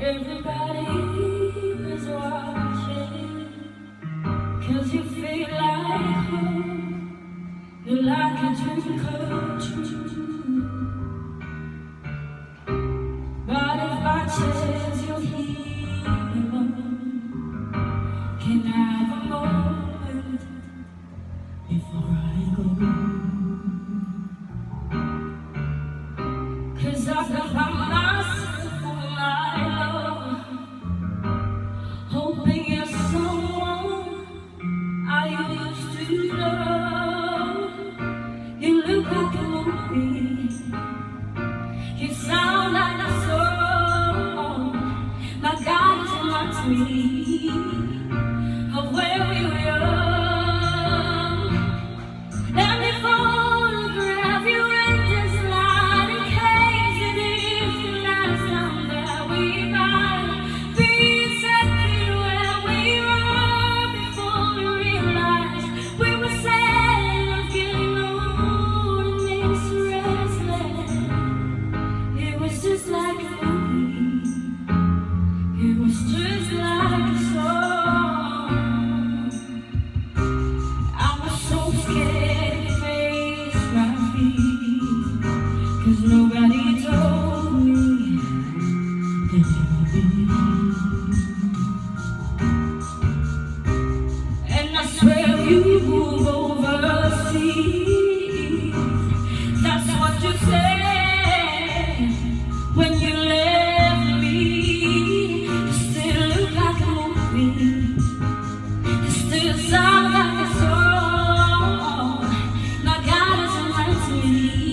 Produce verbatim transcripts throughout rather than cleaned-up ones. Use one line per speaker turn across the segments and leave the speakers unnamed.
Everybody is watching, 'cause you feel like home. You're like a dream come true. But if by chance you're here, can I have a moment before I go? 'Cause I've got my myself for my love, hoping you're someone I used to love. You look like a movie, you sound like a song. My God, it reminds me of where we were young. Let me photograph you in this light, in case it is the last time that we might be exactly where we were before we realized we were sad of getting old and made us restless. It was just like a movie, it was just like a song. I was so scared to face my feet, 'cause nobody told me that you would be. And I swear you move overseas, that's what you said when you left me. You still look like a movie, you still sound like a song. My God, it reminds me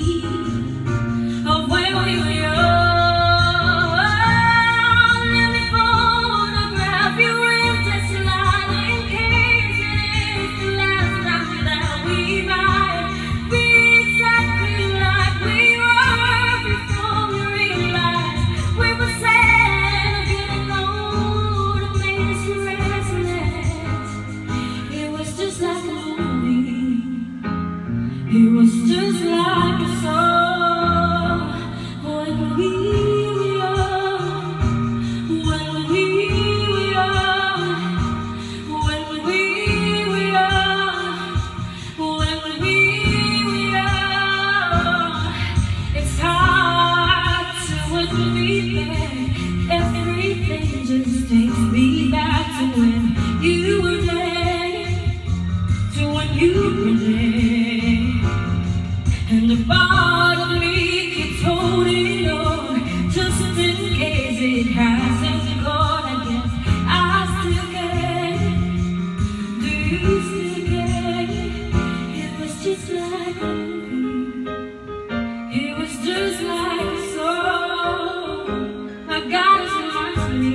of when we were young. Let me photograph you in this light, in case it is the last time that we might be exactly like we were before we realized we were sad of getting old and made us restless. It was just like a movie, it was just like a song. When we were young, when we were young, when we were young, when we were young. It's hard to admit that everything just takes me back to when you were there, to when you were there. And the part of me keeps holding on, just in case it hasn't gone. I guess I still care. Do you still care? It was just like a movie, it was just like a song. My God, it reminds me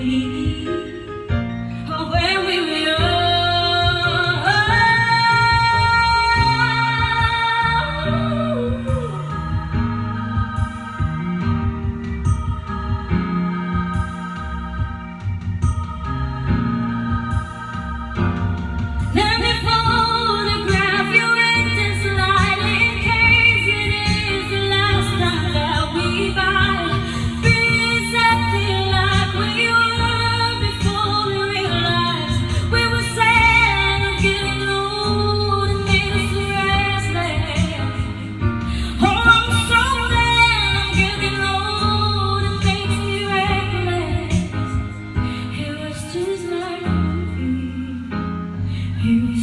of where we were young. Let me photograph you in this light, in case it is the last time that we might be exactly like we were before we realized we were sad of getting old and made us restless. Oh, I'm so glad I'm getting old, it makes me reckless. It was just like a movie, it was